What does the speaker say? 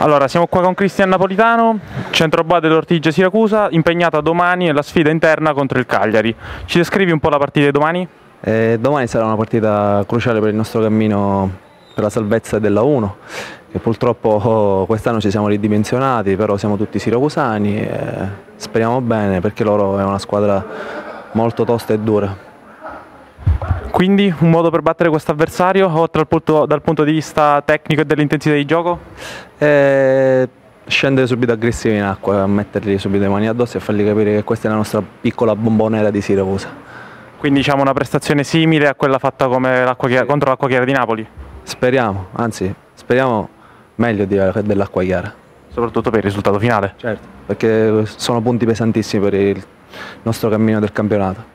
Allora, siamo qua con Cristian Napolitano, centroback dell'Ortigia Siracusa, impegnata domani nella sfida interna contro il Cagliari. Ci descrivi un po' la partita di domani? Domani sarà una partita cruciale per il nostro cammino per la salvezza della 1, che purtroppo quest'anno ci siamo ridimensionati, però siamo tutti siracusani e speriamo bene perché loro è una squadra molto tosta e dura. Quindi un modo per battere questo avversario, oltre dal punto di vista tecnico e dell'intensità di gioco? Scendere subito aggressivi in acqua, mettergli subito le mani addosso e fargli capire che questa è la nostra piccola bombonera di Siracusa. Quindi diciamo una prestazione simile a quella fatta contro l'Acqua Chiara di Napoli? Speriamo, anzi speriamo meglio dell'Acqua Chiara. Soprattutto per il risultato finale? Certo, perché sono punti pesantissimi per il nostro cammino del campionato.